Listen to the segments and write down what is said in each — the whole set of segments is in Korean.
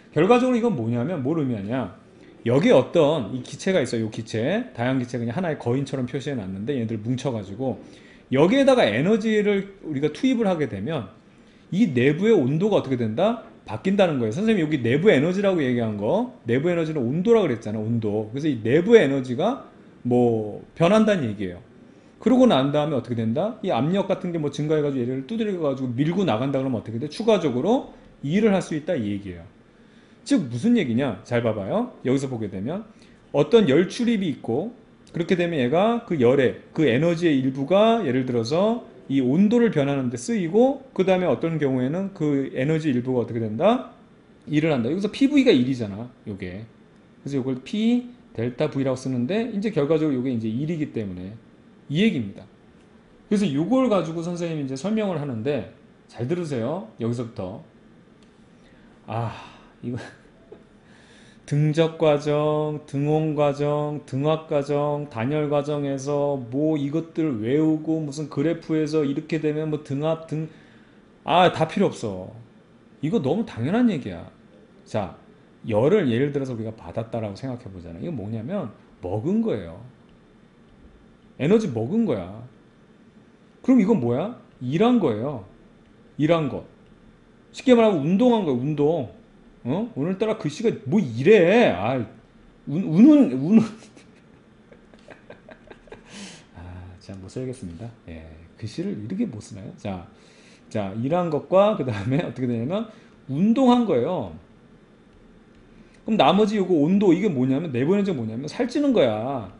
결과적으로 이건 뭐냐면 뭘 의미하냐. 여기에 어떤 이 기체가 있어요. 이 기체, 다양 기체 그냥 하나의 거인처럼 표시해 놨는데 얘들 뭉쳐가지고 여기에다가 에너지를 우리가 투입을 하게 되면 이 내부의 온도가 어떻게 된다? 바뀐다는 거예요. 선생님이 여기 내부 에너지라고 얘기한 거, 내부 에너지는 온도라고 그랬잖아, 온도. 그래서 이 내부 에너지가 뭐 변한다는 얘기예요. 그러고 난 다음에 어떻게 된다? 이 압력 같은 게 뭐 증가해가지고 얘를 두드려가지고 밀고 나간다 그러면 어떻게 돼? 추가적으로 일을 할 수 있다 이 얘기예요. 즉 무슨 얘기냐? 잘 봐봐요. 여기서 보게 되면 어떤 열 출입이 있고 그렇게 되면 얘가 그 열의 그 에너지의 일부가 예를 들어서 이 온도를 변하는 데 쓰이고 그 다음에 어떤 경우에는 그 에너지 일부가 어떻게 된다? 일을 한다. 여기서 PV가 1이잖아. 요게. 그래서 이걸 P 델타 V라고 쓰는데 이제 결과적으로 이게 이제 1이기 때문에 이 얘기입니다. 그래서 이걸 가지고 선생님이 이제 설명을 하는데 잘 들으세요. 여기서부터 이거 등적 과정, 등온 과정, 등합 과정, 단열 과정에서 뭐 이것들 외우고 무슨 그래프에서 이렇게 되면 뭐 등합 다 필요 없어. 이거 너무 당연한 얘기야. 자, 열을 예를 들어서 우리가 받았다라고 생각해 보잖아. 이거 뭐냐면 먹은 거예요. 에너지 먹은 거야. 그럼 이건 뭐야? 일한 거예요. 일한 것. 쉽게 말하면 운동한 거예요. 운동. 오늘따라 글씨가 뭐 이래. 운은. 자, 못 써야겠습니다. 예, 글씨를 이렇게 못 쓰나요? 자, 일한 것과 그 다음에 어떻게 되냐면 운동한 거예요. 그럼 나머지 요거 온도 이게 뭐냐면 내부 에너지가 뭐냐면 살찌는 거야.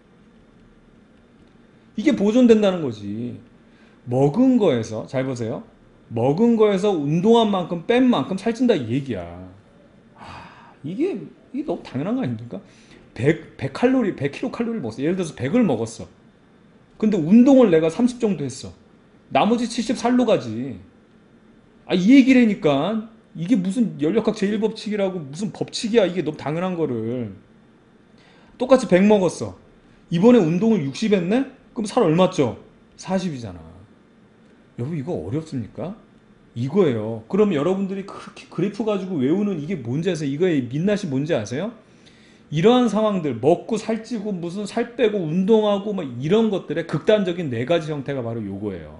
이게 보존된다는 거지. 먹은 거에서 잘 보세요. 먹은 거에서 운동한 만큼 뺀 만큼 살찐다 이 얘기야. 이게 너무 당연한 거 아닙니까? 100칼로리, 100kcal 먹었어. 예를 들어서 100을 먹었어. 근데 운동을 내가 30 정도 했어. 나머지 70 살로 가지. 이 얘기라니까. 이게 무슨 연력학 제1법칙이라고 무슨 법칙이야. 이게 너무 당연한 거를. 똑같이 100 먹었어. 이번에 운동을 60 했네? 그럼 살 얼마 쪄? 40이잖아. 여러분 이거 어렵습니까? 이거예요. 그럼 여러분들이 그렇게 그래프 가지고 외우는 이게 뭔지 아세요? 이거의 민낯이 뭔지 아세요? 이러한 상황들 먹고 살찌고 무슨 살 빼고 운동하고 막 이런 것들의 극단적인 네 가지 형태가 바로 요거예요.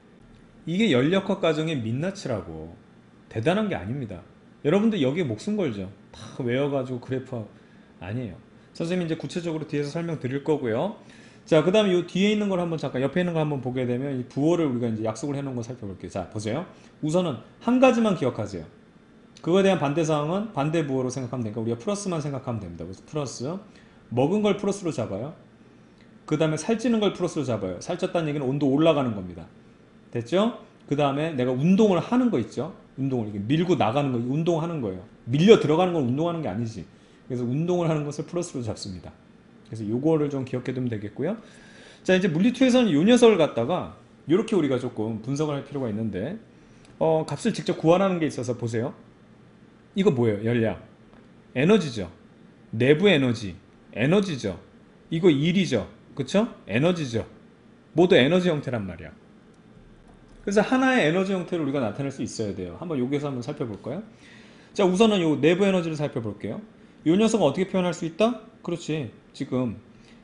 이게 연력학 과정의 민낯이라고. 대단한 게 아닙니다. 여러분들 여기에 목숨 걸죠. 다 외워가지고 그래프하고. 아니에요. 선생님이 이제 구체적으로 뒤에서 설명드릴 거고요. 자, 그 다음에 이 뒤에 있는 걸 한번 잠깐 옆에 있는 걸 한번 보게 되면 이 부호를 우리가 이제 약속을 해놓은 거 살펴볼게요. 자, 보세요. 우선은 한 가지만 기억하세요. 그거에 대한 반대 사항은 반대 부호로 생각하면 되니까 우리가 플러스만 생각하면 됩니다. 그래서 플러스 먹은 걸 플러스로 잡아요. 그 다음에 살찌는 걸 플러스로 잡아요. 살쪘다는 얘기는 온도 올라가는 겁니다. 됐죠? 그 다음에 내가 운동을 하는 거 있죠? 운동을 이렇게 밀고 나가는 거 운동하는 거예요. 밀려 들어가는 건 운동하는 게 아니지. 그래서 운동을 하는 것을 플러스로 잡습니다. 그래서 요거를 좀 기억해 두면 되겠고요. 자, 이제 물리2에서는 요 녀석을 갖다가 이렇게 우리가 조금 분석을 할 필요가 있는데 값을 직접 구하라는 게 있어서 보세요. 이거 뭐예요? 열량. 에너지죠. 내부 에너지. 에너지죠. 이거 일이죠. 그쵸? 에너지죠. 모두 에너지 형태란 말이야. 그래서 하나의 에너지 형태를 우리가 나타낼 수 있어야 돼요. 한번 여기서 한번 살펴볼까요? 자, 우선은 요 내부 에너지를 살펴볼게요. 요 녀석은 어떻게 표현할 수 있다? 그렇지. 지금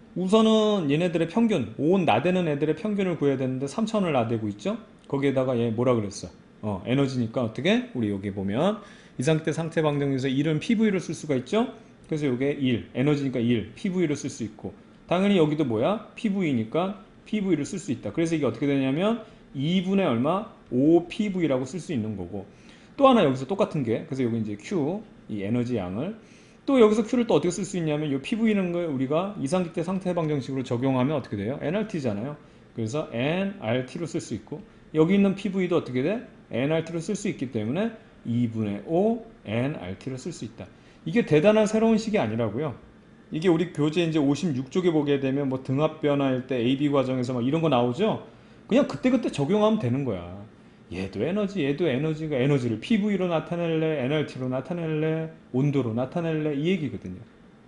우선은 얘네들의 평균, 온 나대는 애들의 평균을 구해야 되는데 3,000을 나대고 있죠? 거기에다가 얘 뭐라 그랬어? 에너지니까 어떻게? 우리 여기 보면 이 상태 상태 방정에서 1은 PV를 쓸 수가 있죠? 그래서 이게 1, 에너지니까 1, PV를 쓸 수 있고 당연히 여기도 뭐야? PV니까 PV를 쓸 수 있다. 그래서 이게 어떻게 되냐면 2분의 얼마? 5PV라고 쓸 수 있는 거고 또 하나 여기서 똑같은 게 그래서 여기 이제 Q, 이 에너지 양을 또 여기서 Q를 또 어떻게 쓸 수 있냐면 이 PV는 걸 우리가 이상기태 상태 방정식으로 적용하면 어떻게 돼요? nRT잖아요. 그래서 nRT로 쓸 수 있고 여기 있는 PV도 어떻게 돼? nRT로 쓸 수 있기 때문에 2분의 5 nRT로 쓸 수 있다. 이게 대단한 새로운 식이 아니라고요. 이게 우리 교재 이제 56쪽에 보게 되면 뭐 등합 변화일 때 AB 과정에서 막 이런 거 나오죠? 그냥 그때그때 적용하면 되는 거야. 얘도 에너지, 얘도 에너지가 에너지를 PV로 나타낼래, nRT로 나타낼래, 온도로 나타낼래 이 얘기거든요.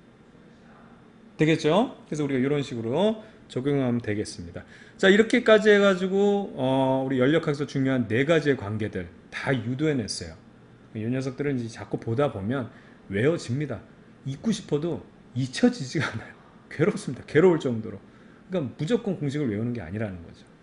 되겠죠? 그래서 우리가 이런 식으로 적용하면 되겠습니다. 자, 이렇게까지 해가지고 우리 연력학에서 중요한 네 가지의 관계들 다 유도해냈어요. 이 녀석들은 이제 자꾸 보다 보면 외워집니다. 잊고 싶어도 잊혀지지가 않아요. 괴롭습니다. 괴로울 정도로. 그러니까 무조건 공식을 외우는 게 아니라는 거죠.